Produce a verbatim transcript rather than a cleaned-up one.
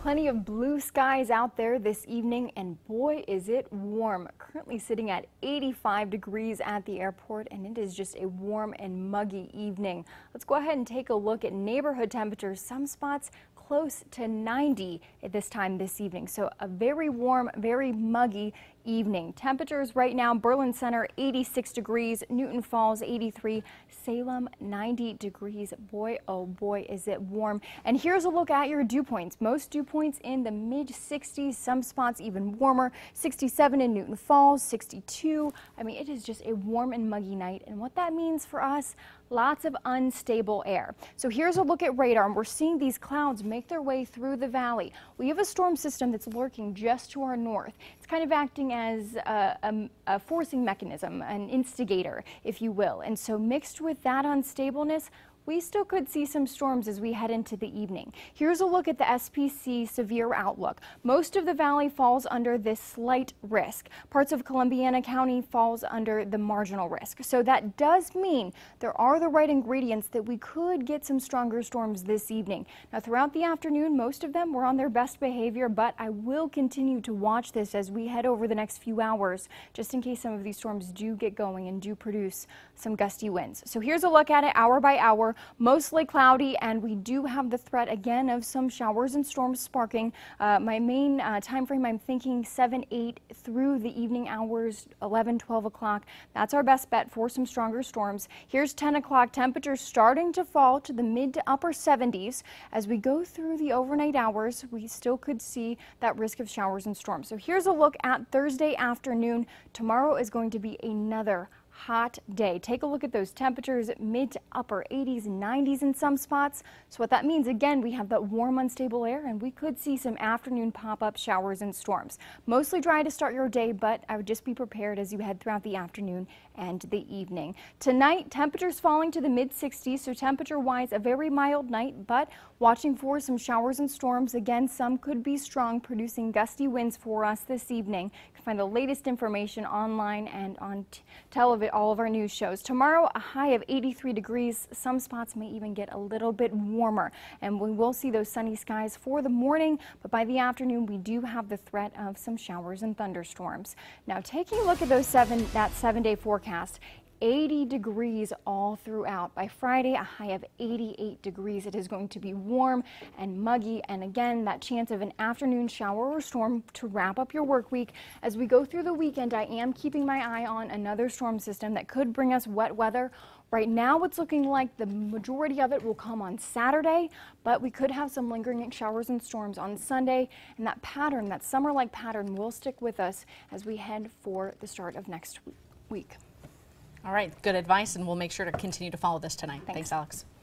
Plenty of blue skies out there this evening, and boy, is it warm. Currently sitting at eighty-five degrees at the airport, and it is just a warm and muggy evening. Let's go ahead and take a look at neighborhood temperatures. Some spots close to ninety at this time this evening. So a very warm, very muggy evening. Temperatures right now, Berlin Center eighty-six degrees, Newton Falls eighty-three, Salem ninety degrees. Boy, oh boy, is it warm. And here's a look at your dew points. Most dew points in the mid sixties, some spots even warmer. sixty-seven in Newton Falls, sixty-two. I mean, it is just a warm and muggy night. And what that means for us, lots of unstable air. So here's a look at radar, and we're seeing these clouds make their way through the valley. We have a storm system that's lurking just to our north. It's kind of acting as a, a, a forcing mechanism, an instigator, if you will. And so mixed with that unstableness, we still could see some storms as we head into the evening. Here's a look at the S P C severe outlook. Most of the valley falls under this slight risk. Parts of Columbiana County falls under the marginal risk. So that does mean there are the right ingredients that we could get some stronger storms this evening. Now throughout the afternoon, most of them were on their best behavior, but I will continue to watch this as we head over the next few hours, just in case some of these storms do get going and do produce some gusty winds. So here's a look at it hour by hour. Mostly cloudy, and we do have the threat again of some showers and storms sparking. Uh, my main uh, time frame, I'm thinking seven, eight through the evening hours, eleven, twelve o'clock. That's our best bet for some stronger storms. Here's ten o'clock. Temperatures starting to fall to the mid to upper seventies. As we go through the overnight hours, we still could see that risk of showers and storms. So here's a look at Thursday afternoon. Tomorrow is going to be another hot day. Take a look at those temperatures, mid to upper eighties and nineties in some spots. So what that means, again, we have that warm, unstable air, and we could see some afternoon pop-up showers and storms. Mostly dry to start your day, but I would just be prepared as you head throughout the afternoon and the evening. Tonight, temperatures falling to the mid sixties, so temperature-wise, a very mild night, but watching for some showers and storms. Again, some could be strong, producing gusty winds for us this evening. You can find the latest information online and on television, all of our news shows. Tomorrow, a high of eighty-three degrees. Some spots may even get a little bit warmer, and we will see those sunny skies for the morning, but by the afternoon, we do have the threat of some showers and thunderstorms. Now, taking a look at those seven, that seven-day forecast, eighty degrees all throughout. By Friday, a high of eighty-eight degrees. It is going to be warm and muggy, and again, that chance of an afternoon shower or storm to wrap up your work week. As we go through the weekend, I am keeping my eye on another storm system that could bring us wet weather. Right now, it's looking like the majority of it will come on Saturday, but we could have some lingering showers and storms on Sunday, and that pattern, that summer-like pattern, will stick with us as we head for the start of next week. All right, good advice, and we'll make sure to continue to follow this tonight. Thanks, Thanks Alex.